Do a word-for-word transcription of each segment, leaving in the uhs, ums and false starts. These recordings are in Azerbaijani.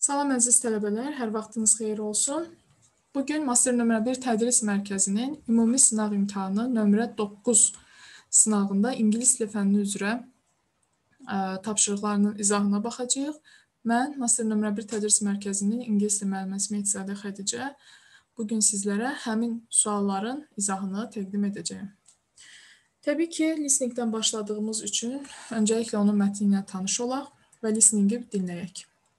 Salam əziz tələbələr, hər vaxtınız xeyir olsun. Bugün Master nömrə bir Tədris Mərkəzinin ümumi sınaq imtahanı nömrə doqquz sınavında ingilis dili fənni üzrə ə, tapşırıqlarının izahına baxacağıq. Mən Master nömrə bir Tədris Mərkəzinin ingilis dili müəlliməsi Mehtzadə Xədicə bugün sizlərə həmin sualların izahını təqdim edəcəyim. Təbii ki, listeningdən başladığımız üçün öncəliklə onun mətni ilə tanış olaq və listeningi dinləyək.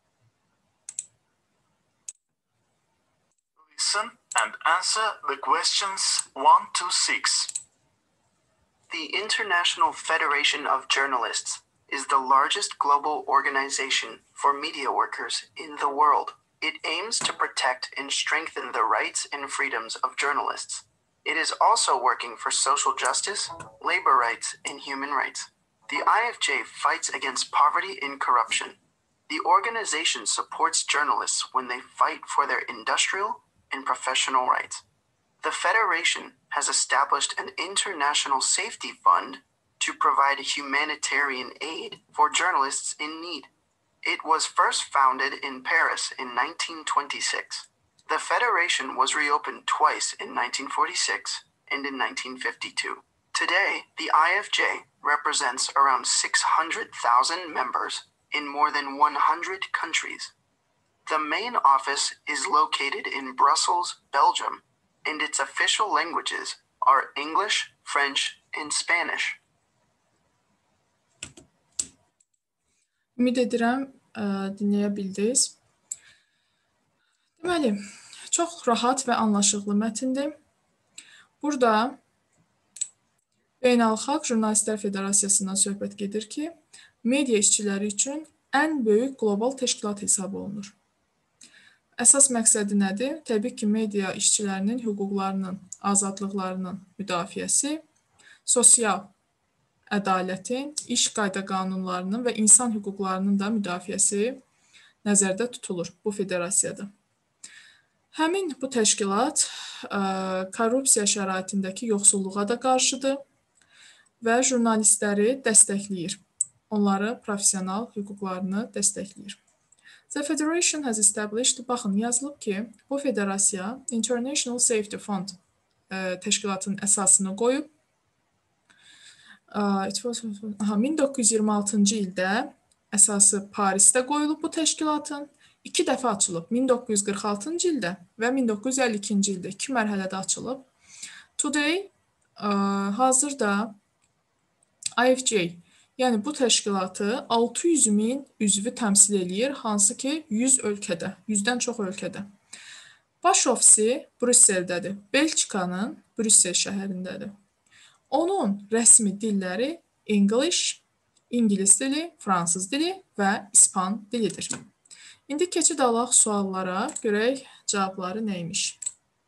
Listen and answer the questions one to six. The International Federation of Journalists is the largest global organization for media workers in the world. It aims to protect and strengthen the rights and freedoms of journalists. It is also working for social justice, labor rights, and human rights. The I F J fights against poverty and corruption. The organization supports journalists when they fight for their industrial and professional rights. The Federation has established an international safety fund to provide humanitarian aid for journalists in need. It was first founded in Paris in nineteen twenty-six. The Federation was reopened twice in nineteen forty-six and in nineteen fifty-two. Today, the I F J represents around six hundred thousand members in more than one hundred countries. The main office is located in Brussels, Belgium, and its official languages are English, French, and Spanish. Ümid edirəm, ə, dinləyə bildiniz. Deməli, çox rahat və anlaşıqlı mətindir. Burada Beynəlxalq Jurnalistlər Federasiyasından söhbət gedir ki, media işçiləri üçün ən böyük qlobal təşkilat hesab olunur. Əsas məqsədi nədir? Təbii ki, media işçilərinin hüquqlarının, azadlıqlarının müdafiəsi, sosial ədalətin, iş qayda qanunlarının və insan hüquqlarının da müdafiəsi nəzərdə tutulur bu federasiyada. Həmin bu təşkilat ə, korrupsiya şəraitindəki yoxsulluğa da qarşıdır və jurnalistləri dəstəkləyir. Onları professional hüquqlarını dəstəkləyir. The Federation has established, baxın, yazılıb ki, bu federasiya International Safety Fund ə, təşkilatının əsasını qoyub. min doqquz yüz iyirmi altıncı ildə əsası Parisdə qoyulub bu təşkilatın. İki dəfə açılıb, min doqquz yüz qırx altıncı ildə və min doqquz yüz əlli ikinci ildə iki mərhələdə açılıb. Today, ə, hazırda I F J, yəni bu təşkilatı altı yüz min üzvü təmsil eləyir, hansı ki yüz ölkədə, yüzdən çox ölkədə. Baş ofisi Brüsseldədir, Belçikanın Brüssel şəhərindədir. Onun rəsmi dilləri English, İngilis dili, Fransız dili və İspan dilidir. İndi keçid alaq suallara, görək cavabları neymiş.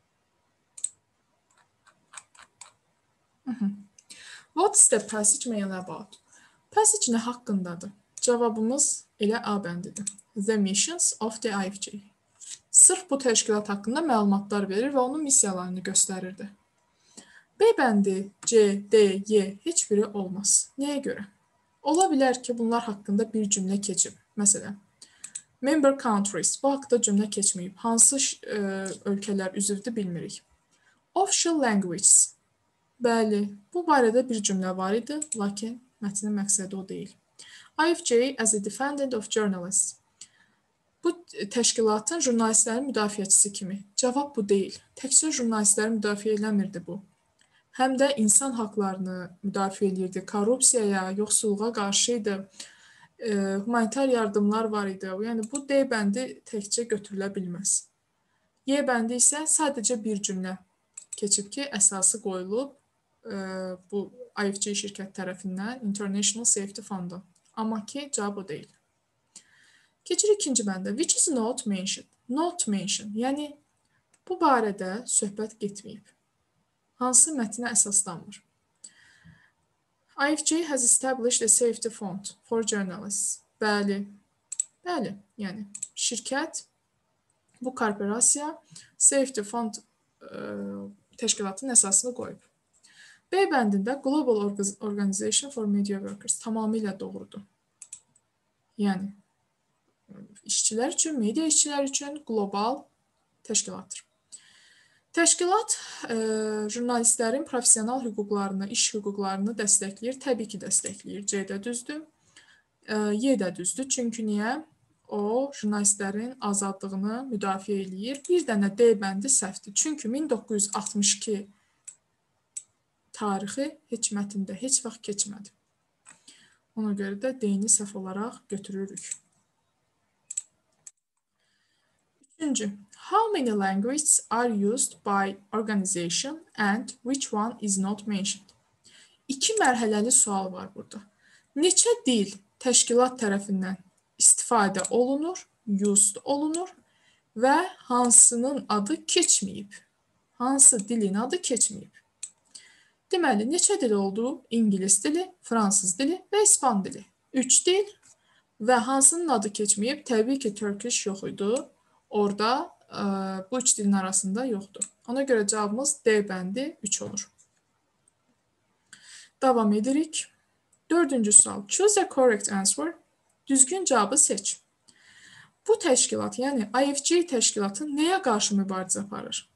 What's the passage mail about? Passage nə haqqındadır? Cavabımız elə A bəndidir. The missions of the I F J. Sırf bu təşkilat haqqında məlumatlar verir və onun missiyalarını göstərirdi. B bəndi, C, D, Y heç biri olmaz. Nəyə görə? Ola bilər ki, bunlar haqqında bir cümlə keçib. Məsələn, member countries, bu haqda cümlə keçməyib. Hansı ə, ölkələr üzvdür bilmirik. Official languages. Bəli, bu barədə bir cümlə var idi, lakin mətnin məqsədi o deyil. I F J as a defendant of journalists. Bu təşkilatın jurnalistlərin müdafiəçisi kimi. Cavab bu deyil. Təkcə jurnalistləri müdafiə eləmirdi bu. Həm də insan haqlarını müdafiə edirdi. Korrupsiyaya, yoxsulluğa qarşı idi. E, humanitar yardımlar var idi. Yəni bu D bəndi təkcə götürülə bilməz. Y bəndi isə sadəcə bir cümlə keçib ki, əsası qoyulub e, bu I F J şirkət tərəfindən International Safety Fund-a. Amma ki, cavab o deyil. Keçir ikinci bəndə. Which is not mentioned? Not mentioned. Yəni bu barədə söhbət getməyib. Hansı mətnə əsaslanmır? I F J has established a safety fund for journalists. Bəli, bəli, yəni şirkət, bu korporasiya safety fund ə, təşkilatının əsasını qoyub. B bəndində Global Organization for Media Workers tamamilə doğrudur. Yəni işçilər üçün, media işçiləri üçün qlobal təşkilatdır. Təşkilat e, jurnalistlərin professional hüquqlarını, iş hüquqlarını dəstəkləyir. Təbii ki, dəstəkləyir. C də düzdür. E, Y də düzdür. Çünki niyə? O, jurnalistlərin azadlığını müdafiə eləyir. Bir dənə D bəndi səhvdir. Çünki min doqquz yüz altmış iki tarixi heç mətndə heç vaxt keçmədi. Ona görə də D-ni səhv olaraq götürürük. Üçüncü. How many languages are used by organization and which one is not mentioned? İki mərhələli sual var burada. Neçə dil təşkilat tərəfindən istifadə olunur, used olunur və hansının adı keçməyib? Hansı dilin adı keçməyib? Deməli, neçə dil oldu? İngilis dili, fransız dili və ispan dili. Üç dil və hansının adı keçməyib? Təbii ki, Turkish yox idi. Orada ə, bu üç dilin arasında yoxdur. Ona görə cavabımız D bəndi üç olur. Davam edirik. Dördüncü sual. Choose a correct answer. Düzgün cavabı seç. Bu təşkilat, yəni I F J təşkilatı nəyə qarşı mübarizə aparır?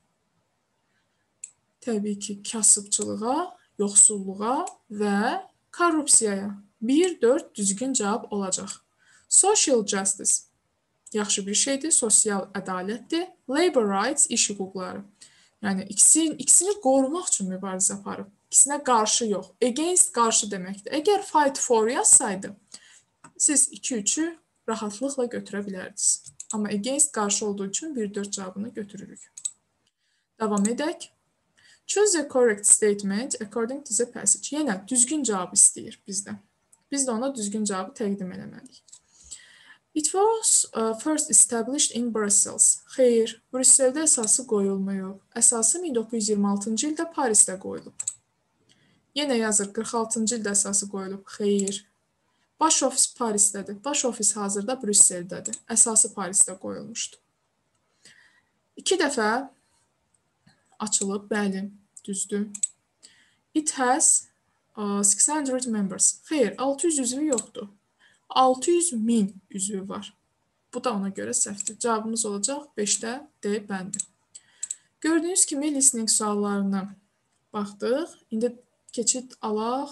Təbii ki, kasıbçılığa, yoxsulluğa və korrupsiyaya. bir dörd düzgün cavab olacaq. Social justice. Yaxşı bir şeydir, sosial ədalətdir. Labor rights, iş hüquqları. Yəni, ikisini, ikisini qorumaq üçün mübarizə aparıb. İkisinə qarşı yox. Against qarşı deməkdir. Əgər fight for yazsaydı, siz iki üçü rahatlıqla götürə bilərdiniz. Amma against qarşı olduğu üçün bir dörd cavabını götürürük. Davam edək. Choose a correct statement according to the passage. Yenə düzgün cavab istəyir bizdən. Biz də ona düzgün cavabı təqdim eləməliyik. It was uh, first established in Brussels. Xeyr, Brüsseldə əsası qoyulmayıb. Əsası min doqquz yüz iyirmi altıncı ildə Parisdə qoyulub. Yenə yazır, qırx altıncı ildə əsası qoyulub. Xeyr. Baş ofis Parisdədir. Baş ofis hazırda Brüsseldədir. Əsası Parisdə qoyulmuşdu. İki dəfə açılıb, bəli, düzdür. It has uh, six hundred members. Xeyr, altı yüz üzvü yoxdur. altı yüz min üzvü var. Bu da ona görə səhvdir. Cavabımız olacaq beşdə D bəndi. Gördüyünüz kimi listening suallarına baxdıq. İndi keçid alaq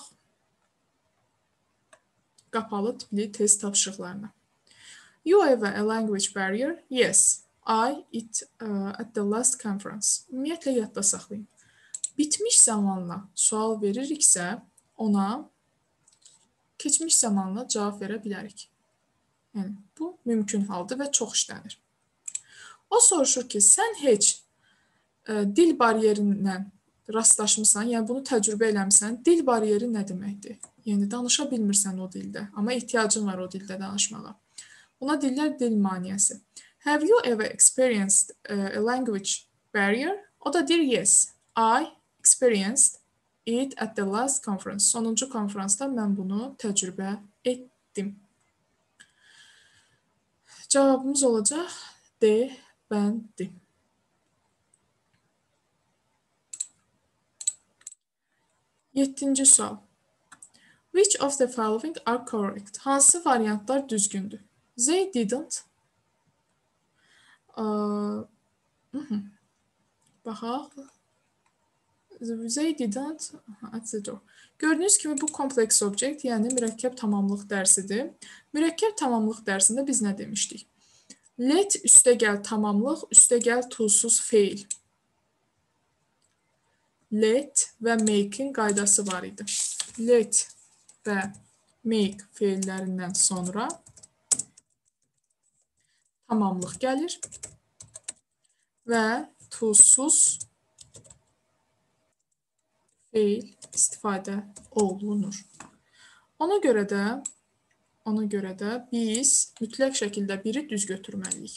qapalı tipli test tapşırıqlarına. You have a language barrier? Yes. I, it, uh, at the last conference. Ümumiyyətlə yadda saxlayın. Bitmiş zamanla sual veririksə, ona keçmiş zamanla cavab verə bilərik. Yəni, bu mümkün haldır və çox işlənir. O soruşur ki, sən heç ə, dil bariyerindən rastlaşmısan, yəni bunu təcrübə eləmişsən, dil bariyeri nə deməkdir? Yəni, danışa bilmirsən o dildə, amma ehtiyacın var o dildə danışmağa. Buna deyirlər dil maniyəsi. Have you ever experienced uh, a language barrier? O da deyir, yes, I experienced it at the last conference. Sonuncu konferansda mən bunu təcrübə etdim. Cavabımız olacaq D bəndi. Yeddinci sual. Which of the following are correct? Hansı variantlar düzgündür? They didn't. Uh, Baxaq. They didn't at the door. Gördüyünüz kimi bu kompleks object, yəni mürəkkəb tamamlıq dərsidir. Mürəkkəb tamamlıq dərsində biz nə demişdik? Let üstəgəl tamamlıq, üstəgəl tulsuz feil. Let və make-in qaydası var idi. Let və make feillərindən sonra tamamlıq gəlir və tulsuz feil istifadə olunur. Ona görə də ona görə də biz mütləq şəkildə biri düz götürməliyik.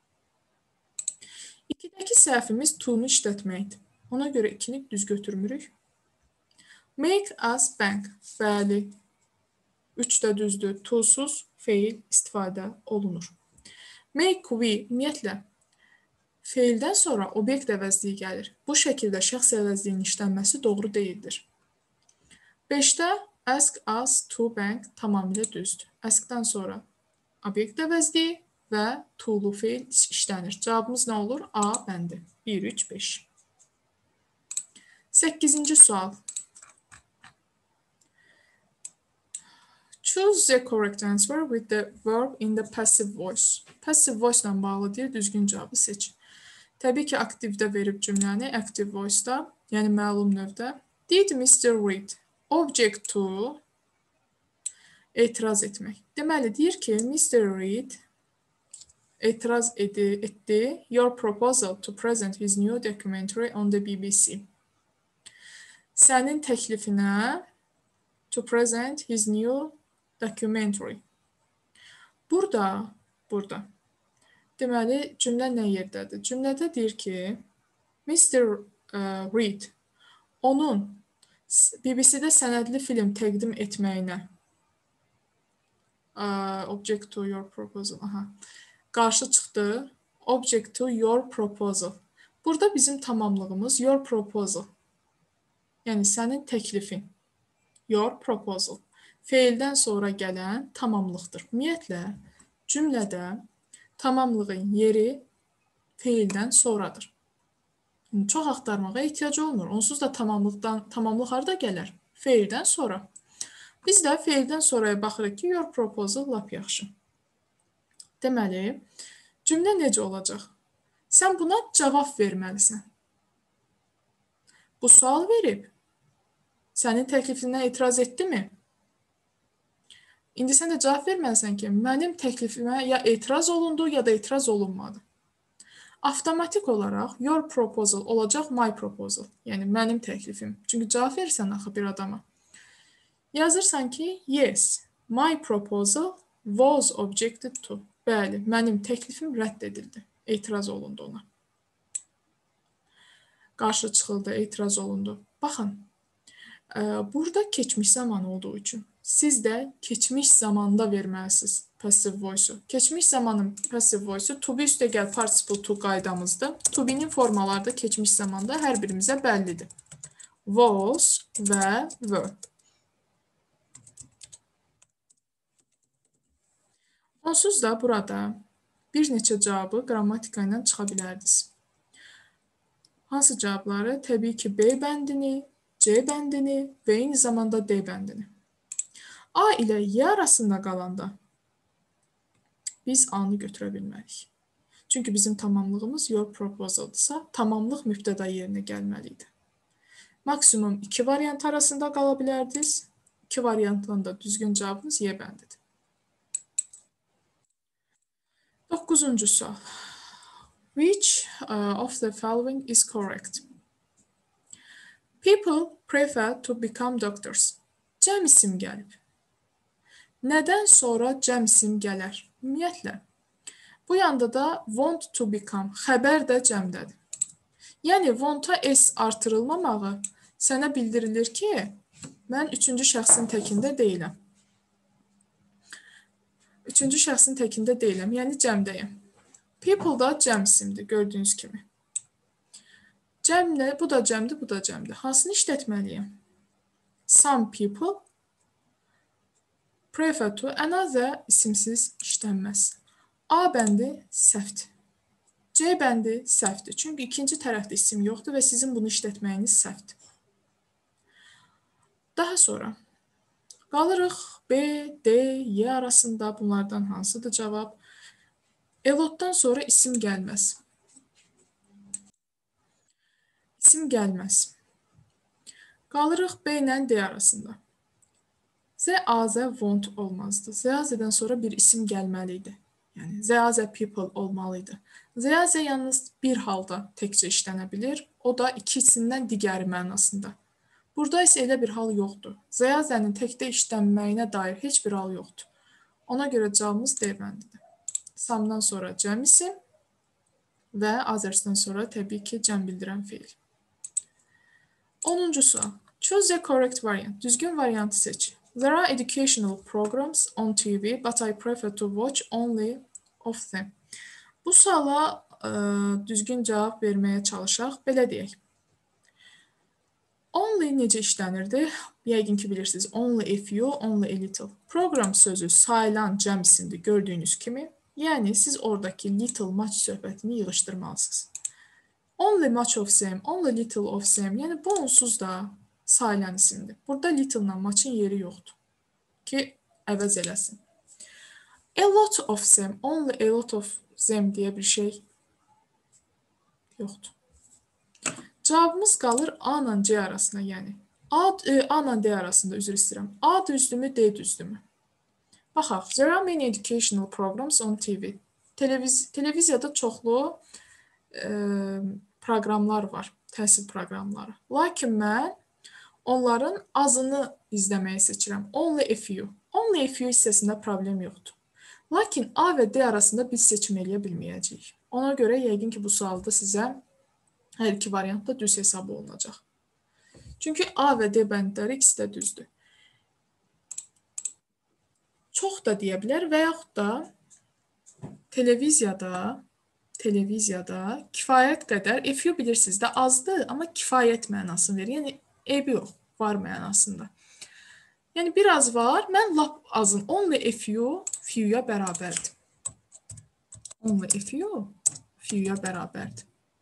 ikidəki səhvimiz to-nu işlətməkdir. Ona görə ikini düz götürmürük. Make us bank. Bəli. üç də düzdür. Tulsuz feil istifadə olunur. Make we, ümumiyyətlə, feildən sonra obyekt əvəzliyi gəlir. Bu şəkildə şəxs əvəzliyinin işlənməsi doğru deyildir. beşdə ask us to bank tamamilə düzdür. Ask-dan sonra obyekt əvəzliyi, və to-lu feil işlənir. Cavabımız nə olur? A bəndi. bir, üç, beş. səkkizinci sual. Choose the correct answer with the verb in the passive voice. Passive voice ilə bağlı deyir, düzgün cavabı seç. Təbii ki, aktivdə verib cümləni, active voice-da, yəni məlum növdə. Did mister Reed object to etiraz etmək. Deməli, deyir ki, mister Reed etiraz edi, etdi your proposal to present his new documentary on the B B C. Sənin təklifinə to present his new documentary. Burada, burada. Deməli, cümlə nə yerdədir? Cümlədə deyir ki, mister Uh, Reed onun B B C-də sənədli film təqdim etməyinə uh, object to your proposal. Aha. Qarşı çıxdı. Object to your proposal. Burada bizim tamamlığımız your proposal. Yəni sənin təklifin. Your proposal. Feildən sonra gələn tamamlıqdır. Ümumiyyətlə, cümlədə tamamlığın yeri feildən sonradır. Yəni, çox axtarmağa ehtiyac olmur. Onsuz da tamamlıqdan, tamamlıq harada gələr? Feildən sonra. Biz də feildən sonraya baxırıq ki, your proposal lap yaxşı. Deməli, cümlə necə olacaq? Sən buna cavab verməlisən. Bu sual verib. Sənin təklifinə etiraz etdimi? İndi sən də cavab verməlisən ki, mənim təklifimə ya etiraz olundu, ya da etiraz olunmadı. Avtomatik olaraq your proposal olacaq my proposal. Yəni, mənim təklifim. Çünki cavab verirsən axı bir adama. Yazırsan ki, yes, my proposal was objected to. Bəli, mənim təklifim rədd edildi. Etiraz olundu ona. Qarşı çıxıldı, etiraz olundu. Baxın, burada keçmiş zaman olduğu üçün siz də keçmiş zamanda verməlisiniz passive voice-u. Keçmiş zamanın passive voice-u to be üstə gəl participle to qaydamızdır. To be-nin formaları da keçmiş zamanda hər birimizə bəllidir. Was və were. Onsuz da burada bir neçə cavabı qrammatika ilə çıxa bilərdiniz. Hansı cavabları? Təbii ki, B bəndini, C bəndini və eyni zamanda D bəndini. A ilə Y arasında qalanda biz A-nı götürə bilmərik. Çünki bizim tamamlığımız your proposal'dırsa, tamamlıq mübtəda yerinə gəlməliydi. Maksimum iki variant arasında qala bilərdiniz. İki variantdan da düzgün cavabınız Y bəndidir. Doqquzuncu sual. Which uh, of the following is correct? People prefer to become doctors. Cəm isim gəlib. Nədən sonra cəm isim gələr? Ümumiyyətlə, bu yanda da want to become, xəbər də cəmdədir. Yəni, want-a S artırılmamağı sənə bildirilir ki, mən üçüncü şəxsin təkində deyiləm. Üçüncü şəxsin təkində deyiləm, yəni cəmdəyəm. People da cəm isimdir, gördüyünüz kimi. Cəmlə, bu da cəmdir, bu da cəmdir. Hansını işlətməliyəm? Some people prefer to, another isimsiz işlənməz. A bəndi səhvdir. C bəndi səhvdir. Çünki ikinci tərəfdə isim yoxdur və sizin bunu işlətməyiniz səhvdir. Daha sonra qalırıq B, D, Y arasında. Bunlardan hansıdır cavab? Elotdan sonra isim gəlməz. İsim gəlməz. Qalırıq B ilə D arasında. Z, A, Z, want olmazdı. Z, A, Z'dən sonra bir isim gəlməliydi. Yəni, Z, A, Z, people olmalıydı. Z, A, Z yalnız bir halda təkcə işlənə bilir. O da ikisindən digəri mənasında. Burada isə elə bir hal yoxdur. Z, A, Z-nin təkdə işlənməyinə dair heç bir hal yoxdur. Ona görə cavabımız D bəndidir. Samdan sonra cəm isim və others'dan sonra təbii ki, cəm bildirən feil. onuncu sual. Choose the correct variant. Düzgün variantı seç. There are educational programs on T V, but I prefer to watch only of them. Bu suala ə, düzgün cavab verməyə çalışaq. Belə deyək. Only necə işlənirdi? Yəqin ki, bilirsiniz. Only a few, only a little. Program sözü sayılan cəm isimdir, gördüyünüz kimi. Yəni siz oradakı little much söhbətini yığışdırmalısınız. Only much of them, only little of them. Yəni bu onsuz da sayılan isimdir. Burada little-la much-ın yeri yoxdur ki, əvəz eləsin. A lot of them, only a lot of them deyə bir şey yoxdur. Cavabımız qalır A ilə C arasında, yəni. A, e, A ilə D arasında, üzr istəyirəm. A düzdürmü, D düzdürmü? Baxaq, there are many educational programs on T V. Televiz televiziyada çoxlu e, proqramlar var, təhsil proqramları. Lakin mən onların azını izləməyi seçirəm. Only a few. Only a few hissəsində problem yoxdur. Lakin A və D arasında biz seçim eləyə bilməyəcəyik. Ona görə yəqin ki, bu sualda sizə hər iki variant da düz hesab olunacaq. Çünki A və D bəndləri ikisi də düzdür. Çox da deyə bilər və yaxud da televiziyada televiziyada kifayət qədər, a few bilirsiniz də azdır, amma kifayət mənasını verir. Yəni, eybi yox, var mənasında. Yəni, biraz var, mən lap azın. Only a few, few-ya bərabərdir. Only a few, few-ya bərabərdir.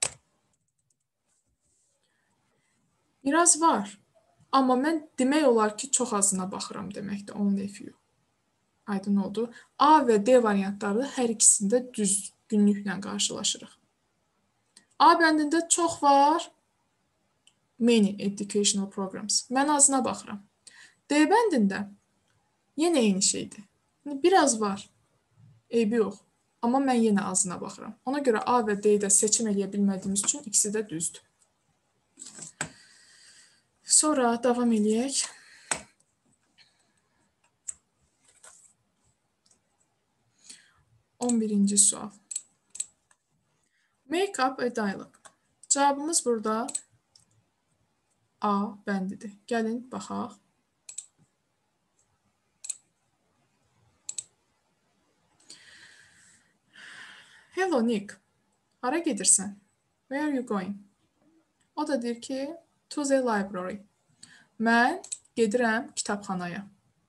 Biraz var, amma mən demək olar ki, çox azına baxıram deməkdir, only a few. Aydın oldu. A və D variantları hər ikisində düzgünlüklə qarşılaşırıq. A bəndində çox var, many educational programs. Mən azına baxıram. D bəndində yenə eyni şeydir. Biraz var, eybi yox. Amma mən yenə azına baxıram. Ona görə A və D-yi də seçim eləyə bilmədiyimiz üçün ikisi də düzdür. Sonra davam eləyək. on birinci sual. Make up a dialogue. Cavabımız burada A bəndidir. Gəlin, baxaq. Hello, Nick. Hara gedirsən? Where are you going? O da deyir ki, to the library. Mən gedirəm kitabxanaya.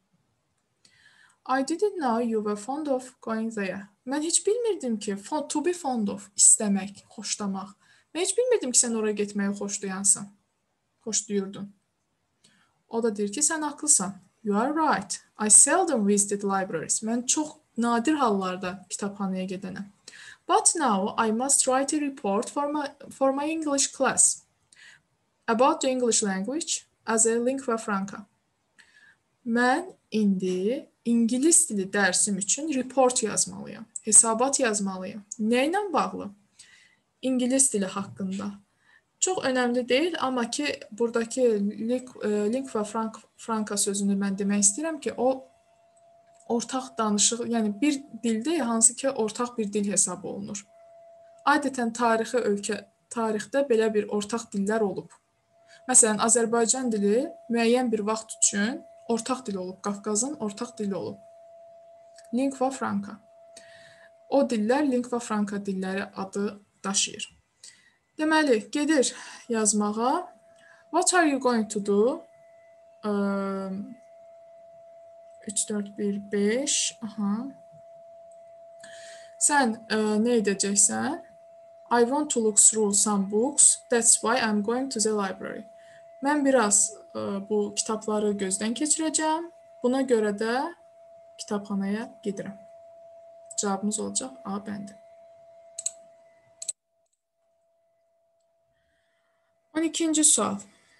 I didn't know you were fond of going there. Mən heç bilmirdim ki, to be fond of, istəmək, xoşlamaq. Mən heç bilmirdim ki, sən oraya getməyi xoşlayansan. Xoşlayırdın. O da deyir ki, sən haqlısan. You are right. I seldom visited libraries. Mən çox nadir hallarda kitabxanaya gedənəm. But now I must write a report for my, for my English class about the English language as a lingua franca. Mən indi İngilis dili dərsim üçün report yazmalıyam, hesabat yazmalıyım. Nə ilə bağlı? İngilis dili haqqında. Çox önəmli deyil, amma ki, buradakı lingua franca sözünü mən demək istəyirəm ki, o ortaq danışıq, yəni bir dildə hansı ki, ortaq bir dil hesab olunur. Adətən tarixi ölkə, tarixdə belə bir ortaq dillər olub. Məsələn, Azərbaycan dili müəyyən bir vaxt üçün ortaq dil olub, Qafqazın ortaq dili olub. Lingua franca. O dillər lingua franca dilləri adı daşıyır. Deməli, gedir yazmağa. What are you going to do? üç, dörd, bir, beş. Aha. Sən nə edəcəksən? I want to look through some books. That's why I'm going to the library. Mən biraz bu kitabları gözdən keçirəcəm. Buna görə də kitabxanaya gedirəm. Cavabımız olacaq A bəndi. on ikinci sual.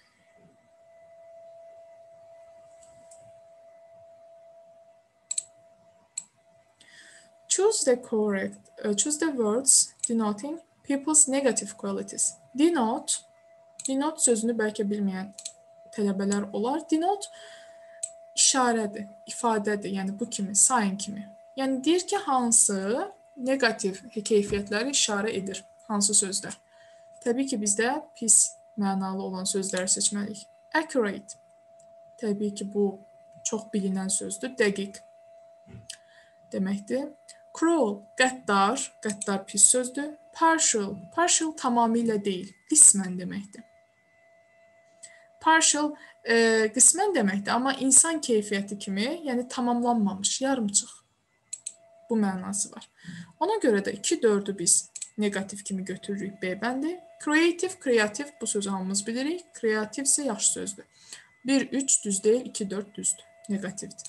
Choose the correct, uh, choose the words denoting people's negative qualities. Denote, denote sözünü bəlkə bilməyən tələbələr olar. Denote işarədir, ifadədir, yəni bu kimi, sign kimi. Yəni deyir ki, hansı negativ keyfiyyətləri işarə edir, hansı sözlər. Təbii ki, bizdə pis mənalı olan sözləri seçməliyik. Accurate, təbii ki, bu çox bilinən sözdür, dəqiq deməkdir. Cruel, qəddar, qəddar pis sözdür. Partial, partial tamamilə deyil, qismən deməkdir. Partial e, qismən deməkdir, amma insan keyfiyyəti kimi, yəni tamamlanmamış, yarımçıq. Bu mənası var. Ona görə də iki dördü biz negativ kimi götürürük B bəndi. Creative, kreativ bu sözü hamımız bilirik. Kreativ isə yaxşı sözdür. bir üç düz deyil, iki dörd düzdür. Negativdir.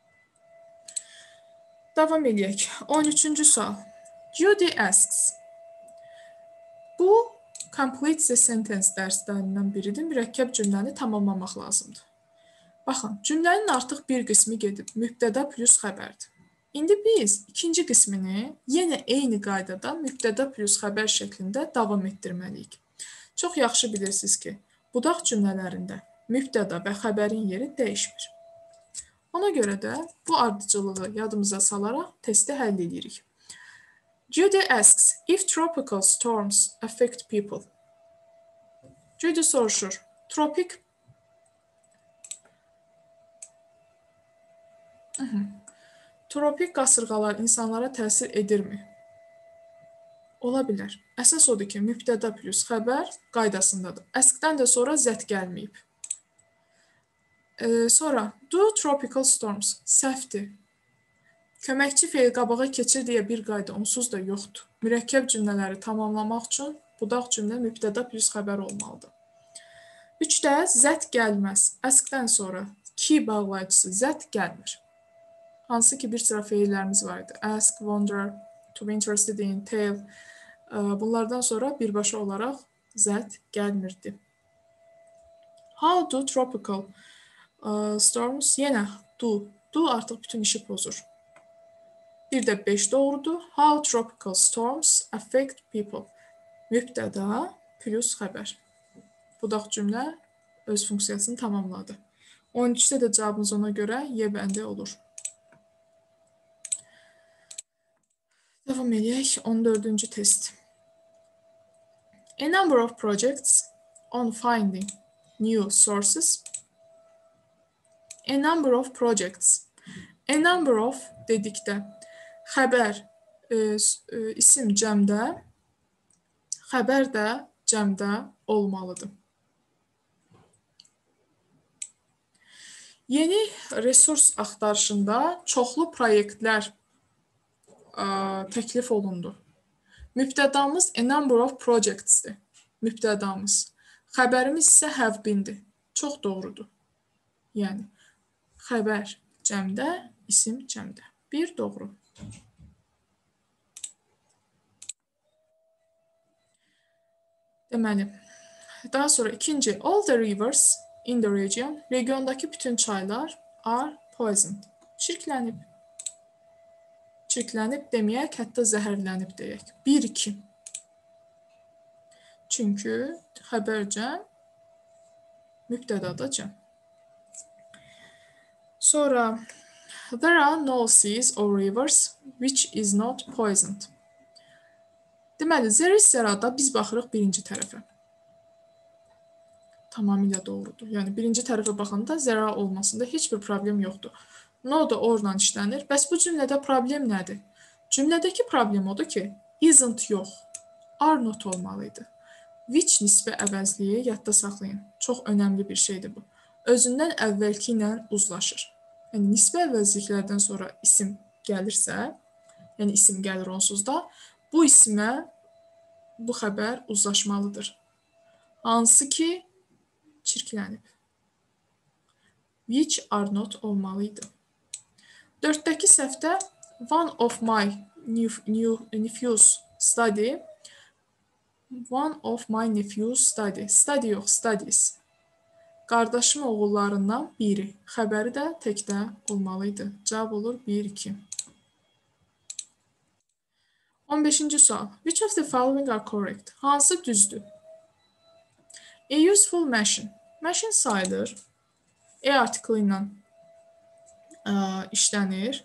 Davam edək. on üçüncü sual. Judy asks. Bu complete the sentence dərslərindən biridir. Mürəkkəb cümləni tamamlamaq lazımdır. Baxın, cümlənin artıq bir qismi gedib. Mübtəda plus xəbərdir. İndi biz ikinci qismini yenə eyni qaydada mübtəda plus xəbər şəklində davam etdirməliyik. Çox yaxşı bilirsiniz ki, budaq cümlələrində mübtəda və xəbərin yeri dəyişmir. Ona görə də bu ardıcılığı yadımıza salaraq testi həll edirik. Judy asks if tropical storms affect people. Judy soruşur, tropik Tropik qasırğalar insanlara təsir edirmi? Ola bilər. Əsas odur ki, mübtəda plus xəbər qaydasındadır. Askdən də sonra zət gəlməyib. Ee, sonra, do tropical storms səhvdir. Köməkçi feil qabağa keçir deyə bir qayda onsuz da yoxdur. Mürəkkəb cümlələri tamamlamaq üçün budaq cümlə mübtəda plus xəbər olmalıdır. Üçdə zət gəlməz. Askdən sonra ki bağlayıcısı zət gəlmir. Hansı ki bir sıra feillərimiz var idi. Ask, wonder, to be interested in, tell. Bunlardan sonra birbaşa olaraq zət gəlmirdi. How do tropical storms? Yenə do. Do artıq bütün işi pozur. Bir də beş doğrudur. How tropical storms affect people? Mübtəda plus xəbər. Budaq cümlə öz funksiyasını tamamladı. on üçdə də cavabımız ona görə Y bəndi olur. Devam edək. on dördüncü test. A number of projects on finding new sources. A number of projects. A number of dedikdə xəbər e, e, isim cəmdə, xəbər də cəmdə olmalıdır. Yeni resurs axtarışında çoxlu proyektlər ə, təklif olundu. Mübtədamız a number of projects'dir. Mübtədamız. Xəbərimiz isə have been'dir. Çox doğrudur. Yəni, xəbər cəmdə, isim cəmdə. Bir doğru. Deməli, daha sonra ikinci, all the rivers in the region, regiondakı bütün çaylar are poisoned. Çirklənib. Çirklənib deməyək, hətta zəhərlənib deyək. Bir, iki. Çünki xəbər cəm, mübtədada cəm. Sonra, there are no seas or rivers which is not poisoned. Deməli, zəri-sərada biz baxırıq birinci tərəfə. Tamamilə doğrudur. Yəni, birinci tərəfə baxanda zəra olmasında heç bir problem yoxdur. No da oradan işlənir. Bəs bu cümlədə problem nədir? Cümlədəki problem odur ki, isn't yox, are not olmalıydı. Which nisbə əvəzliyi yadda saxlayın. Çox önəmli bir şeydir bu. Özündən əvvəlki ilə uzlaşır. Yəni, nisbə əvəzliklərdən sonra isim gəlirsə, yəni isim gəlir onsuz da, bu isimə bu xəbər uzlaşmalıdır. Hansı ki, çirklənib. Which are not olmalıydı. Dörddəki səhvdə one of my nephews study, one of my nephews study, study yox, studies. Qardaşım oğullarından biri. Xəbəri də təkdə olmalıydı. Cavab olur bir, iki. on beşinci sual. Which of the following are correct? Hansı düzdür? A useful machine. Machine sayılır. E artiklı ilə ə, işlənir.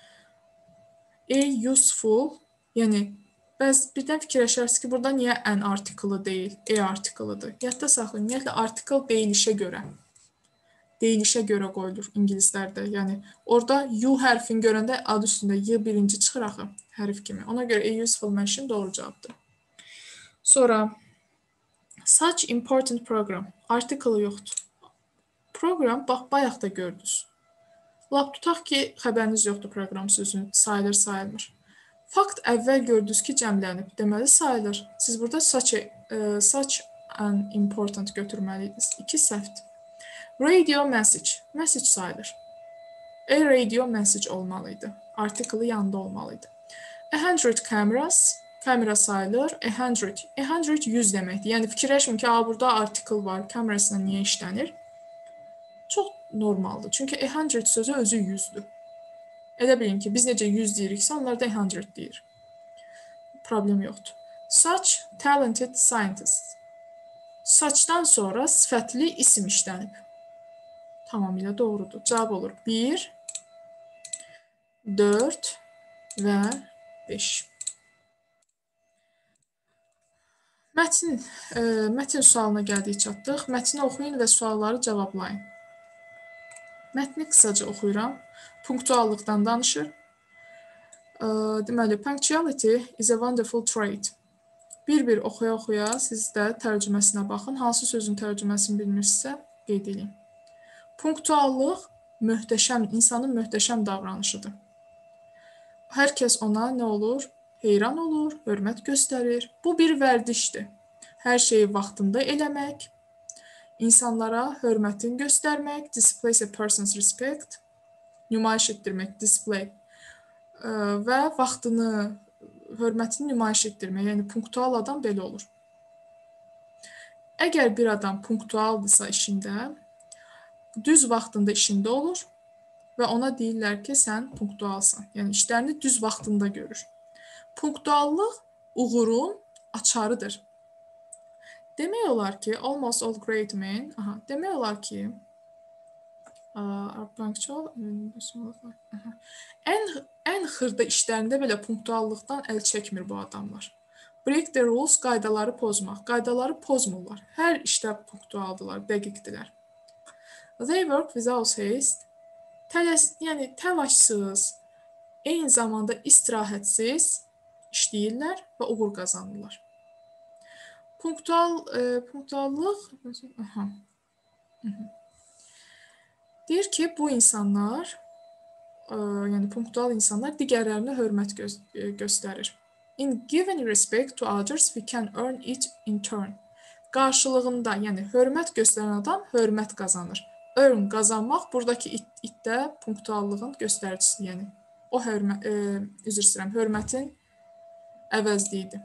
A useful, yəni bəz birdən fikirləşərsiniz ki, burada niyə an artiklı deyil, E artiklıdır. Yadda saxlayın, ümumiyyətlə artikl deyilişə görə. Deyilişə görə qoyulur ingilislərdə. Yəni orada U hərfini görəndə adı üstündə Y birinci çıxır axı hərf kimi. Ona görə a useful machine doğru cavabdır. Sonra such important program. Artiklı yoxdur. Program, bax, bayaq da gördünüz. Lap tutaq ki, xəbəriniz yoxdur proqram sözünün sayılır, sayılmır. Fakt əvvəl gördünüz ki, cəmlənib, deməli sayılır. Siz burada such, a, e, such an important götürməliydiniz. İki səhvdir. Radio message. Message sayılır. A radio message olmalıydı. Artiklı yanında olmalıydı. A hundred cameras. Kamera sayılır. A hundred. A hundred yüz deməkdir. Yəni fikirləşmin ki, burada artikl var. Kamerasına niyə işlənir? Çox normaldır. Çünki a hundred sözü özü yüzdür. Elə bilin ki, biz necə yüz deyiriksə, onlar da a hundred deyir. Problem yoxdur. Such talented scientist. Suchdan sonra sifətli isim işlənib. Tamamilə doğrudur. Cavab olur bir, dörd və beş. Mətn, e, mətn sualına gəldik, çatdıq. Mətni oxuyun və sualları cavablayın. Mətni qısaca oxuyuram. Punktuallıqdan danışır. E, deməli, punctuality is a wonderful trait. Bir-bir oxuya-oxuya siz də tərcüməsinə baxın. Hansı sözün tərcüməsini bilmirsinizsə, qeyd edin. Punktuallıq möhtəşəm, insanın möhtəşəm davranışıdır. Hər kəs ona nə olur? Heyran olur, hörmət göstərir. Bu bir vərdişdir. Hər şeyi vaxtında eləmək, insanlara hörmətin göstərmək, displays a person's respect, nümayiş etdirmək, display və vaxtını, hörmətini nümayiş etdirmək. Yəni, punktual adam belə olur. Əgər bir adam punktualdırsa işində, düz vaxtında işində olur və ona deyirlər ki, sən punktualsan. Yəni, işlərini düz vaxtında görür. Punktuallıq uğurun açarıdır. Demək olar ki, almost all great men, aha, demək olar ki, are punctual, ən, ən xırda işlərində belə punktuallıqdan əl çəkmir bu adamlar. Break the rules, qaydaları pozmaq. Qaydaları pozmurlar. Hər işdə punktualdılar, dəqiqdilər. They work without haste, Tələs, yəni təlaşsız, eyni zamanda istirahətsiz işləyirlər və uğur qazanırlar. Punktual, e, punktuallıq, aha. Deyir ki, bu insanlar, e, yəni punktual insanlar digərlərinə hörmət gö göstərir. In giving respect to others, we can earn it in turn. Qarşılığında, yəni hörmət göstərən adam hörmət qazanır. Earn, qazanmaq, buradakı it, itdə punktuallığın göstəricisi, yəni o hörmət, e, üzr istəyirəm, hörmətin əvəzliyidir.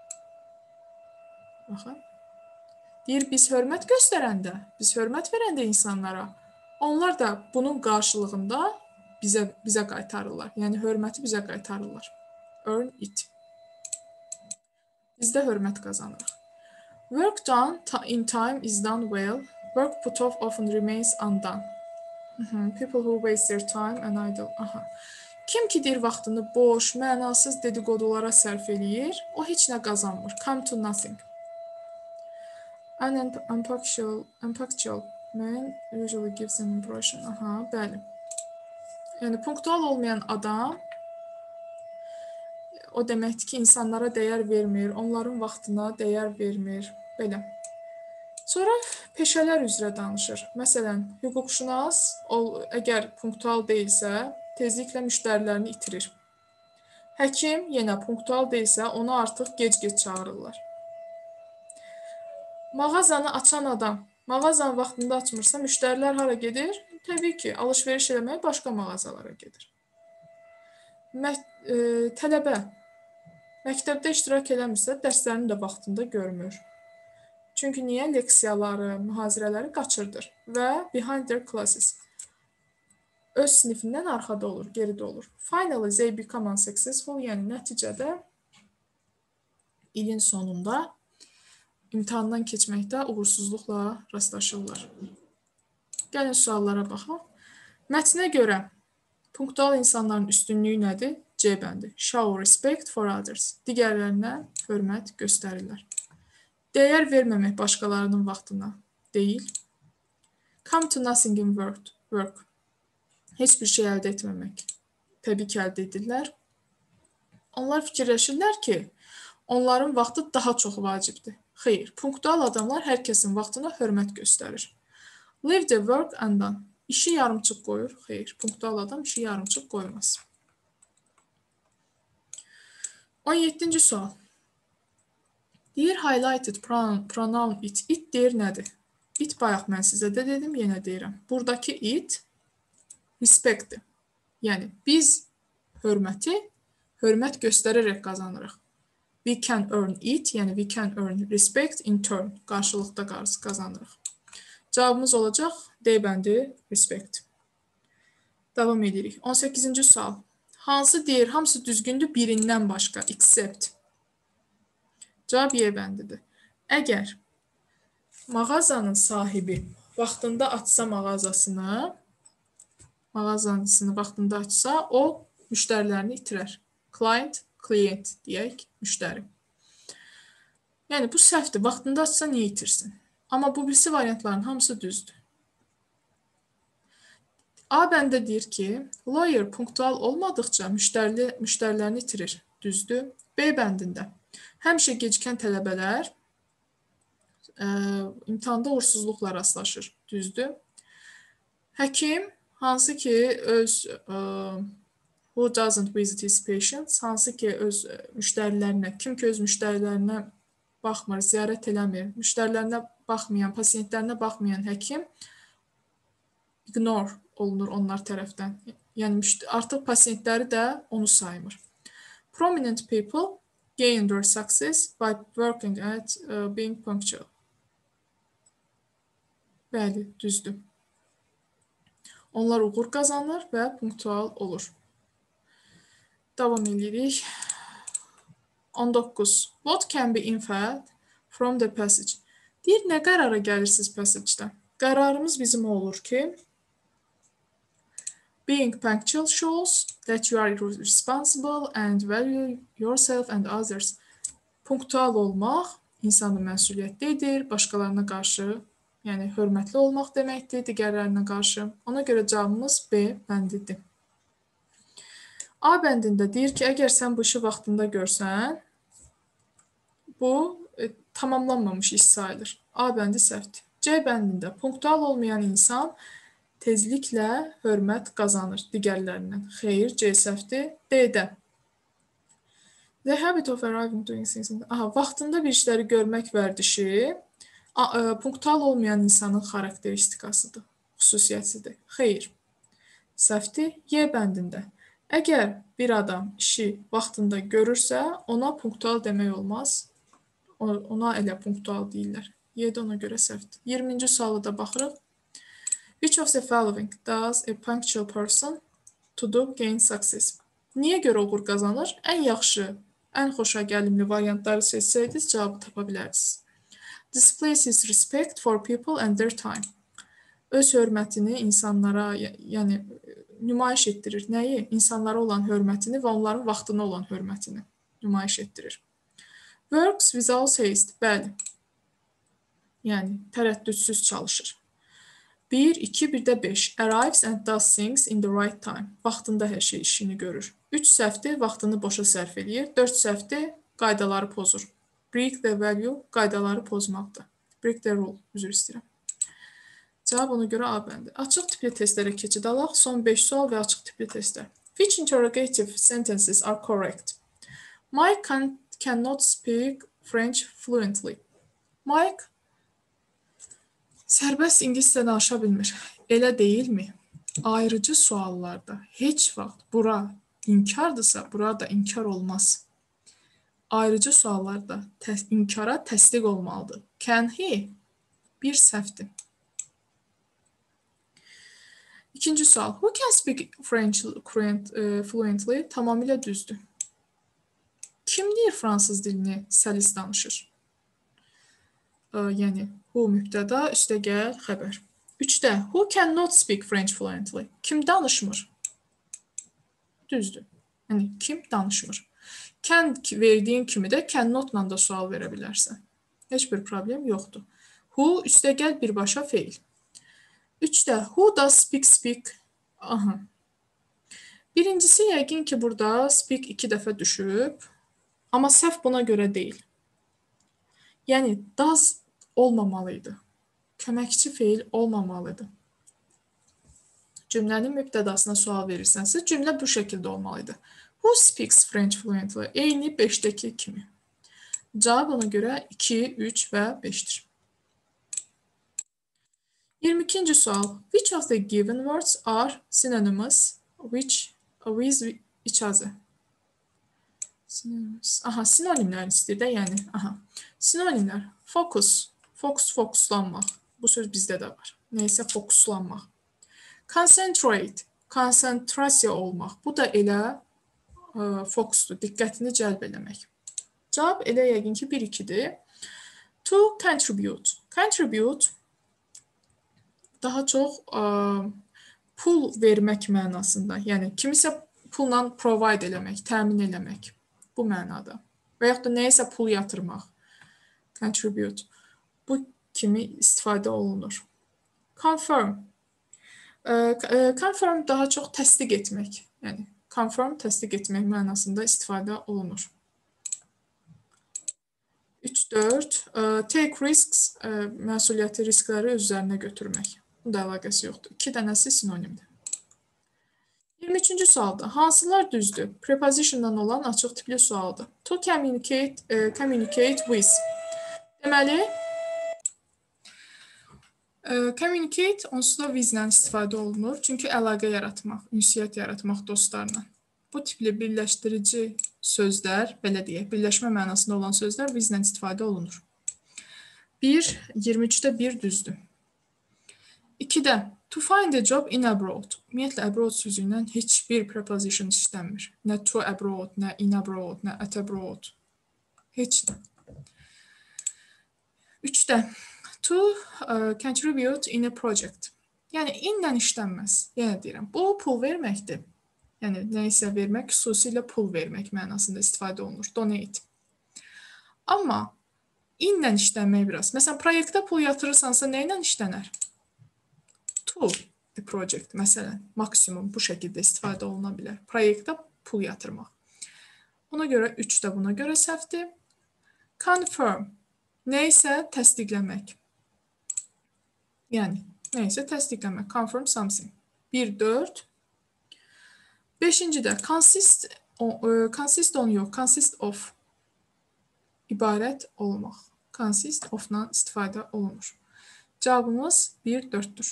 Baxın. Deyir, biz hörmət göstərəndə, biz hörmət verəndə insanlara, onlar da bunun qarşılığında bizə, bizə qaytarırlar. Yəni, hörməti bizə qaytarırlar. Earn it. Biz də hörmət qazanırıq. Work done in time is done well. Work put off often remains undone. People who waste their time and idle. Aha. Kim ki deyir vaxtını boş, mənasız dedikodulara sərf eləyir, o heç nə qazanmır. Come to nothing. An unpunctual, unpunctual man usually gives an impression. Aha, bəli. Yəni, punktual olmayan adam, o deməkdir ki, insanlara dəyər vermir, onların vaxtına dəyər vermir, belə. Sonra peşələr üzrə danışır. Məsələn, hüquqşünas, əgər punktual deyilsə, tezliklə müştərilərini itirir. Həkim yenə punktual deyilsə, onu artıq gec-gec çağırırlar. Mağazanı açan adam, mağazanı vaxtında açmırsa, müştərilər hara gedir? Təbii ki, alış-veriş eləməyə başqa mağazalara gedir. Mə e, tələbə məktəbdə iştirak eləmirsə, dərslərini də vaxtında görmür. Çünki niyə? Leksiyaları, mühazirələri qaçırdır və behind their classes. Öz sinifindən arxada olur, geridə olur. Finally, they become unsuccessful, yəni nəticədə ilin sonunda imtahandan keçməkdə uğursuzluqla rastlaşırlar. Gəlin suallara baxaq. Mətnə görə punktual insanların üstünlüyü nədir? C bəndi. Show respect for others. Digərlərinə hörmət göstərirlər. Dəyər verməmək başqalarının vaxtına deyil. Come to nothing in work. work. Heç bir şey əldə etməmək. Təbii ki, əldə edirlər. Onlar fikirləşirlər ki, onların vaxtı daha çox vacibdir. Xeyr, punktual adamlar hər kəsin vaxtına hörmət göstərir. Leave the work undone. İşi yarımçıq qoyur. Xeyr, punktual adam işi yarımçıq qoymaz. on yeddinci sual. Deyir highlighted pronoun it. It deyir nədir? It bayaq mən sizə də dedim, yenə deyirəm. Buradakı it respectdir. Yəni biz hörməti hörmət göstərərək qazanırıq. We can earn it, yəni we can earn respect in turn. Qarşılıqda qazanırıq. Cavabımız olacaq D bəndi respect. Davam edirik. on səkkizinci sual. Hansı deyir, hamısı düzgündür birindən başqa, except. Cavab Y bəndidir. Əgər mağazanın sahibi vaxtında açsa mağazasını, mağazasını vaxtında açsa, o müştərilərini itirər. Client, client deyək, müştəri. Yəni bu səhvdir. Vaxtında açsa niyə itirsin? Amma bu birisi variantların hamısı düzdür. A bəndə deyir ki, lawyer punktual olmadıqca müştəri, müştərilərini itirir. Düzdür. B bəndində həmişə gecikən tələbələr ə, imtahanda uğursuzluqla rastlaşır. Düzdür. Həkim, hansı ki öz ə, who doesn't visit his patients, hansı ki öz müştərilərinə, kim ki öz müştərilərinə baxmır, ziyarət eləmir, müştərilərinə baxmayan, pasiyentlərinə baxmayan həkim ignore olunur onlar tərəfdən. Yəni artıq pasiyentləri də onu saymır. Prominent people gain their success by working at uh, being punctual. Bəli, düzdür. Onlar uğur qazanır və punktual olur. Davam edirik. on doqquz. What can be inferred from the passage? Deyir, nə qərara gəlirsiniz passage-dən? Qərarımız bizim olur ki, being punctual shows that you are responsible and value yourself and others. Punktual olmaq insanın məsuliyyətlidir, başqalarına qarşı, yəni hörmətli olmaq deməkdir, digərlərinə qarşı. Ona görə cavabımız B bəndidir. A bəndində deyir ki, əgər sən bu işi vaxtında görsən, bu e, tamamlanmamış iş sayılır. A bəndi səhvdir. C bəndində punktual olmayan insan tezliklə hörmət qazanır digərlərindən. Xeyr, C səhvdir. D-də. The habit of arriving doing things. Aha, vaxtında bir işləri görmək vərdişi a, ə, punktual olmayan insanın xarakteristikasıdır, xüsusiyyətidir. Xeyr, səhvdir. Y bəndində. Əgər bir adam işi vaxtında görürsə, ona punktual demək olmaz. Ona elə punktual deyirlər. Y-də ona görə səhvdir. iyirminci sualı da baxırıq. Which of the following does a punctual person to do gain success? Niyə görə uğur qazanır? Ən yaxşı, ən xoşa gəlimli variantları seçsəydiniz, cavabı tapa bilərsiniz. Displays his respect for people and their time. Öz hörmətini insanlara, yəni nümayiş etdirir. Nəyi? İnsanlara olan hörmətini və onların vaxtına olan hörmətini nümayiş etdirir. Works without haste. Bəli. Yəni tərəddüdsüz çalışır. bir, iki, bir də beş. Arrives and does things in the right time. Vaxtında hər şey işini görür. üç səhvdir, vaxtını boşa sərf eləyir. dörd səhvdir, qaydaları pozur. Break the value, qaydaları pozmaqdır. Break the rule, üzr istəyirəm. Cavab ona görə A bəndi. Açıq tipli testlərə keçid alaq. Son beş sual və açıq tipli testlər. Which interrogative sentences are correct? Mike can, cannot speak French fluently. Mike sərbəst ingiliscə danışa bilmir. Elə deyilmi? Ayrıcı suallarda heç vaxt bura inkardırsa, burada inkar olmaz. Ayrıcı suallarda təs inkara təsdiq olmalıdır. Can he? Bir səhvdir. İkinci sual. Who can speak French fluently? Tamamilə düzdür. Kim deyir fransız dilini səlis danışır? Yəni, who mübtəda, üstəgəl, xəbər. Üçdə, who cannot speak French fluently? Kim danışmır? Düzdür. Yəni, kim danışmır? Can verdiyin kimi də cannotla da sual verə bilərsən. Heç bir problem yoxdur. Who, üstəgəl, birbaşa feil. Üçdə, who does speak speak? Aha. Birincisi, yəqin ki, burada speak iki dəfə düşüb, amma səhv buna görə deyil. Yəni, does olmamalıydı. Köməkçi feil olmamalıydı. cümlənin mübtədasına sual verirsənsə, cümlə bu şəkildə olmalıdır. Who speaks French fluently? Eyni beşdəki kimi. Cavab ona görə iki, üç və beşdir. iyirmi ikinci sual. Which of the given words are synonymous which with each other? Synonymous. Aha, sinonimlər istəyir də, yəni. Aha. Sinonimlər. Focus. Focus, fokuslanmaq. Bu söz bizdə də var. Neysə, fokuslanmaq. Concentrate. Konsentrasiya olmaq. Bu da elə ə, fokusdur. Diqqətini cəlb eləmək. Cavab elə yəqin ki, bir ikidir. To contribute. Contribute daha çox ə, pul vermək mənasında. Yəni, kimisə pulla provide eləmək, təmin eləmək. Bu mənada. Və yaxud da nəyəsə pul yatırmaq. Contribute. Bu kimi istifadə olunur. Confirm. Confirm daha çox təsdiq etmək. Yəni, confirm təsdiq etmək mənasında istifadə olunur. üç dörd. Take risks, məsuliyyəti, riskləri öz üzərinə götürmək. Bu da əlaqəsi yoxdur. İki dənəsi sinonimdir. iyirmi üçüncü sualda. Hansılar düzdür? Prepositiondan olan açıq tipli sualdır. To communicate, uh, communicate with. Deməli, uh, communicate onsuz da with-lə istifadə olunur. Çünki əlaqə yaratmaq, ünsiyyət yaratmaq dostlarla. Bu tipli birləşdirici sözlər, belə deyək, birləşmə mənasında olan sözlər with-lə istifadə olunur. bir, iyirmi üçdə bir düzdür. ikidə. To find a job in abroad. Ümumiyyətlə, abroad sözü ilə heç bir preposition işlənmir. Nə to abroad, nə in abroad, nə at abroad. Heç nə. üçdə. To uh, contribute in a project. Yəni, inlə işlənməz. Yenə deyirəm, bu pul verməkdir. Yəni, nəyisə vermək, xüsusilə pul vermək mənasında istifadə olunur. Donate. Amma inlə işlənmək biraz. Məsələn, proyektə pul yatırırsansa, nə ilə işlənər? To the project, məsələn, maksimum bu şəkildə istifadə oluna bilər. Proyektə pul yatırmaq. Ona görə üç də buna görə səhvdir. Confirm. Nəysə təsdiqləmək. Yəni, nəysə təsdiqləmək. Confirm something. bir dörd. beşincidə. Consist on, uh, consist on yox. Consist of. İbarət olmaq. Consist of-la istifadə olunur. Cavabımız bir dörddür.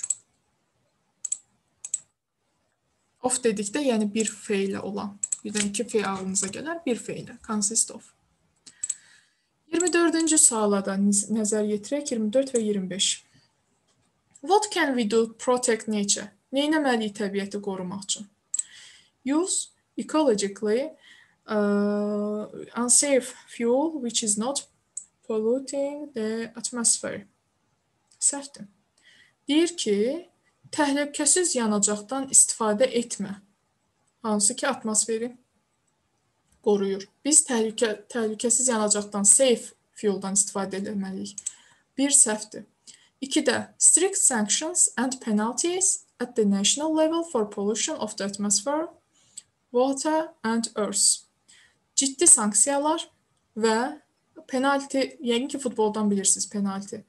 Of dedikdə, yəni bir feilə olan. Birdən iki feil ağlınıza gələr, bir feilə. Consist of. iyirmi dördüncü suala da nəzər yetirək, iyirmi dörd və iyirmi beş. What can we do to protect nature? Neynəməliyik təbiəti qorumaq üçün? Use ecologically uh, unsafe fuel which is not polluting the atmosphere. Səhvdir. Deyir ki, təhlükəsiz yanacaqdan istifadə etmə. Hansı ki, atmosferi qoruyur. Biz təhlükə, təhlükəsiz yanacaqdan, safe fueldan istifadə etməliyik. Bir səhvdir. İkidə, strict sanctions and penalties at the national level for pollution of the atmosphere, water and earth. Ciddi sanksiyalar və penalti, yəqin ki, futboldan bilirsiniz penalti.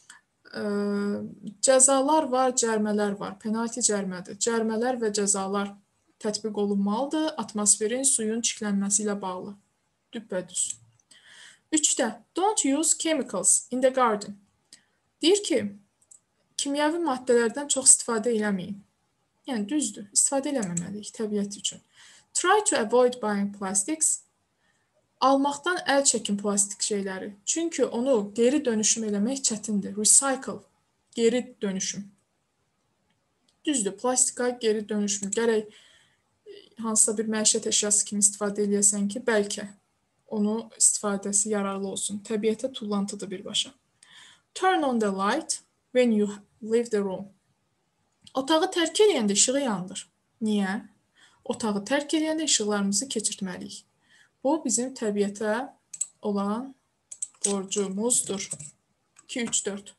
Cəzalar var, cərmələr var. Penalti cərmədir. Cərmələr və cəzalar tətbiq olunmalıdır atmosferin suyun çirklənməsi ilə bağlı. Düppədüz. üçdə. Don't use chemicals in the garden. Deyir ki, kimyəvi maddələrdən çox istifadə eləməyin. Yəni, düzdür. İstifadə eləməməliyik təbiət üçün. Try to avoid buying plastics. Almaqdan əl çəkin plastik şeyləri. Çünki onu geri dönüşüm eləmək çətindir. Recycle, geri dönüşüm. Düzdür, plastika geri dönüşüm. Gərək hansısa bir məişət əşyası kimi istifadə eləyəsən ki, bəlkə onu istifadəsi yararlı olsun. Təbiətə tullantıdır birbaşa. Turn on the light when you leave the room. Otağı tərk eləyəndə işığı yandır. Niyə? Otağı tərk eləyəndə işıqlarımızı keçirtməliyik. Bu, bizim təbiətə olan borcumuzdur. iki, üç, dörd.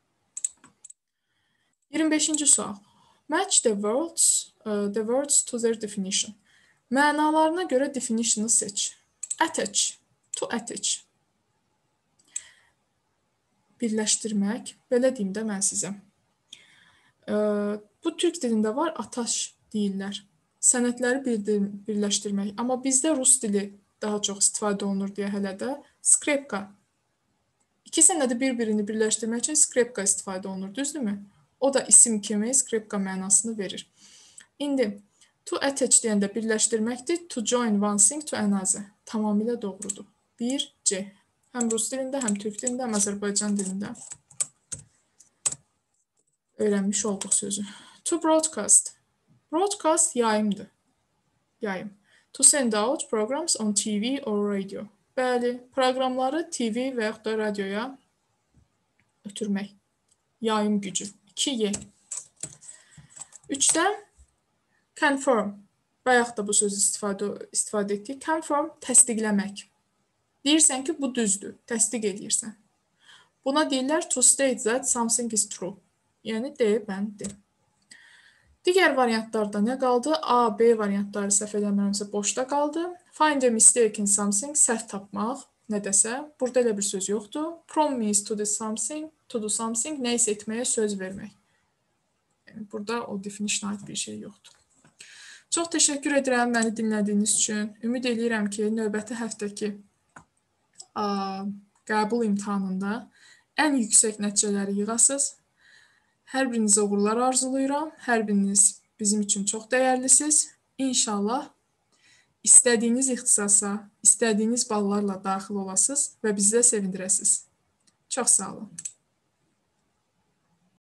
iyirmi beşinci sual. Match the words, uh, the words to their definition. Mənalarına görə definition'ı seç. Attach, to attach. Birləşdirmək. Belə deyim də mən sizə. Uh, Bu türk dilində var, ataş deyirlər. Sənədləri bir, birləşdirmək. Amma bizdə rus dili daha çox istifadə olunur deyə hələ də skripka. İki sənədi bir-birini birləşdirmək üçün skripka istifadə olunur, düzdürmü? O da isim kimi skripka mənasını verir. İndi to attach deyəndə birləşdirməkdir. To join one thing to another. Tamamilə doğrudur. bir C. Həm rus dilində, həm türk dilində, həm Azərbaycan dilində öyrənmiş olduq sözü. To broadcast. Broadcast yayımdır. Yayım. To send out programs on T V or radio. Bəli, proqramları T V və yaxud da radioya ötürmək. Yayım gücü. iki Y. üçdə confirm. Bayaq da bu sözü istifadə, istifadə etdik. Confirm, təsdiqləmək. Deyirsən ki, bu düzdür. Təsdiq edirsən. Buna deyirlər to state that something is true. Yəni, D, mən, D. Digər variantlarda nə qaldı? A, B variantları səhv eləmirəmsə boşda qaldı. Find a mistake in something, səhv tapmaq, nədəsə. Burada elə bir söz yoxdur. Promise to do something, to do something, nə isə etməyə söz vermək. Yəni, burada o definition aid bir şey yoxdur. Çox təşəkkür edirəm məni dinlədiyiniz üçün. Ümid edirəm ki, növbəti həftəki a, qəbul imtahanında ən yüksək nəticələri yığasınız. Hər birinizə uğurlar arzulayıram. Hər biriniz bizim üçün çox dəyərlisiniz. İnşallah istədiyiniz ixtisasa, istədiyiniz ballarla daxil olasınız və bizə sevindirəsiniz. Çox sağ olun.